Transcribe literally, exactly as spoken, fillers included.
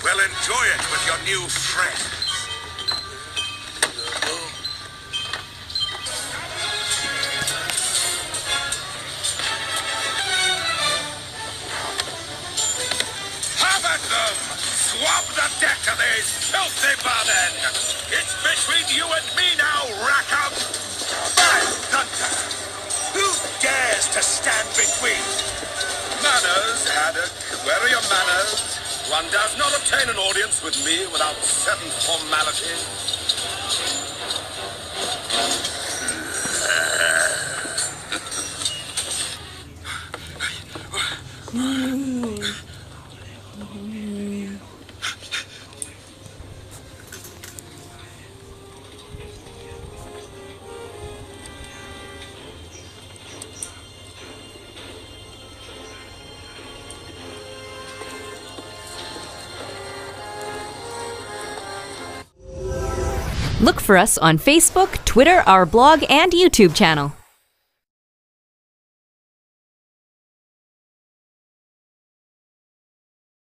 Well, enjoy it with your new friends. Have at them! Swab the deck of these filthy vermin! It's between you and me now, Rackham! By thunder! Who dares to stand between? Manners, Haddock. Where are your manners? One does not obtain an audience with me without certain formalities. Look for us on Facebook, Twitter, our blog, and YouTube channel.